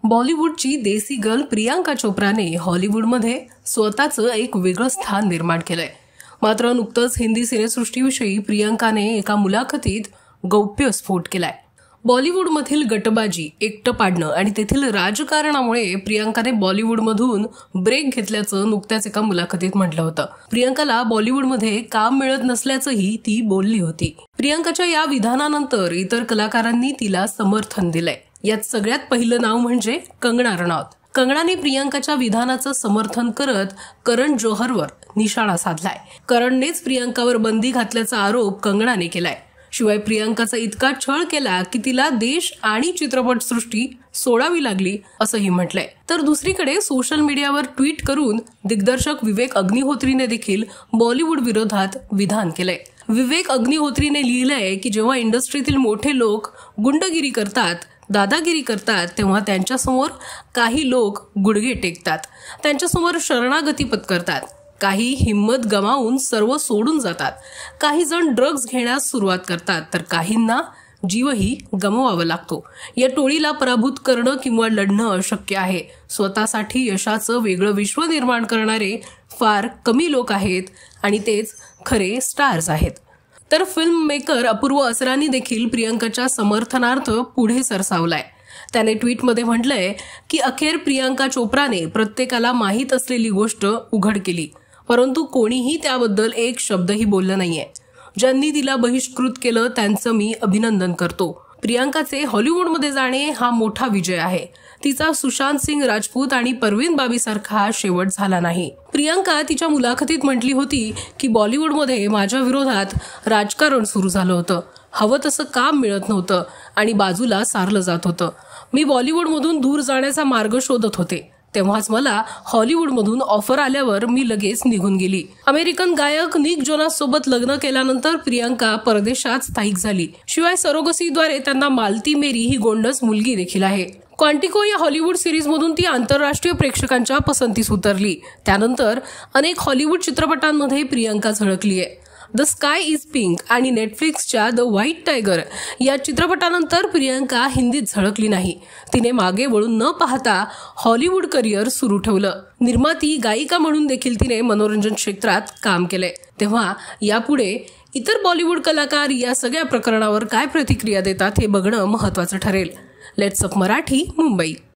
बॉलिवूडची देसी गर्ल प्रियांका चोप्राने हॉलिवूडमध्ये स्वतःचं एक वेगळं स्थान निर्माण केलंय। मात्र नुकतंच हिंदी सिनेसृष्टीविषयी प्रियांकाने एका मुलाखतीत गौप्यस्फोट केलाय। बॉलिवूडमधील गटबाजी, एकटं पाडणं आणि तेथील राजकारणामुळे प्रियांकाने बॉलिवूडमधून ब्रेक घेतल्याचं नुकत्याच एका मुलाखतीत म्हटलं होतं। प्रियांकाला बॉलिवूडमध्ये काम मिळत नसल्याचंही ती बोलली होती। प्रियांकाच्या या विधानानंतर इतर कलाकारांनी तिला समर्थन दिलंय। यात सगळ्यात पहिलं नाव म्हणजे कंगना रनौत। कंगनाने प्रियांकाच्या विधानाचं समर्थन करत करण जोहरवर निशाणा साधलाय। करणनेच प्रियांकावर बंदी घातल्याचा आरोप कंगनाने केलाय। शिवाय प्रियांकाचा इतका छळ केला की तिला देश आणि चित्रपटसृष्टी सोडावी लागली असंही म्हटलंय। तर दुसरीकडे सोशल मीडियावर ट्विट करून दिग्दर्शक विवेक अग्निहोत्रीने देखील बॉलिवूड विरोधात विधान केलंय। विवेक अग्निहोत्रीने लिहिलंय की जेव्हा इंडस्ट्रीतील मोठे लोक गुंडगिरी करतात, दादागिरी करतात, तेव्हा त्यांच्यासमोर काही लोक गुडघे टेकतात, त्यांच्यासमोर शरणागती पत्करतात, काही हिम्मत गमावून सर्व सोडून जातात, काही जण ड्रग्ज घेण्यास सुरुवात करतात, तर काहींना जीवही गमवावा लागतो। या टोळीला पराभूत करणं किंवा लढणं अशक्य आहे। स्वतःसाठी यशाचं वेगळं विश्व निर्माण करणारे फार कमी लोक आहेत आणि तेच खरे स्टार्स आहेत। तर फिल्म मेकर अपूर्व असरानी देखील प्रियांकाच्या समर्थनार्थ पुढे सरसावलाय। त्याने ट्विटमध्ये म्हटलंय की अखेर प्रियांका चोप्राने प्रत्येकाला माहीत असलेली गोष्ट उघड केली, परंतु कोणीही त्याबद्दल एक शब्दही बोललं नाहीये। ज्यांनी तिला बहिष्कृत केलं त्यांचं मी अभिनंदन करतो। प्रियांकाचे हॉलिवूडमध्ये जाणे हा मोठा विजय आहे। तिचा सुशांत सिंग राजपूत आणि परवीन बाबीसारखा शेवट झाला नाही। प्रियांका तिच्या मुलाखतीत म्हटली होती की बॉलिवूडमध्ये माझ्या विरोधात राजकारण सुरू झालं होतं, हवं तसं काम मिळत नव्हतं आणि बाजूला सारलं जात होतं। मी बॉलिवूडमधून दूर जाण्याचा मार्ग शोधत होते, तेव्हाच मला हॉलिवूडमधून ऑफर आल्यावर मी लगेच निघून गेली। अमेरिकन गायक निक जोनास सोबत लग्न केल्यानंतर प्रियांका परदेशात स्थायिक झाली। शिवाय सरोगसीद्वारे त्यांना मालती मेरी ही गोंडस मुलगी देखील आहे। क्वांटिको या हॉलिवूड सिरीजमधून ती आंतरराष्ट्रीय प्रेक्षकांच्या पसंतीस उतरली। त्यानंतर अनेक हॉलिवूड चित्रपटांमध्ये प्रियांका झळकली आहे। द स्काय इज पिंक आणि नेटफ्लिक्सच्या द व्हाईट टायगर या चित्रपटानंतर प्रियांका हिंदीत झळकली नाही। तिने मागे वळून न पाहता हॉलिवूड करिअर सुरू ठेवलं। निर्माती, गायिका म्हणून देखील तिने मनोरंजन क्षेत्रात काम केलंय। तेव्हा यापुढे इतर बॉलिवूड कलाकार या सगळ्या प्रकरणावर काय प्रतिक्रिया देतात हे बघणं महत्त्वाचं ठरेल। Let's up Marathi, Mumbai.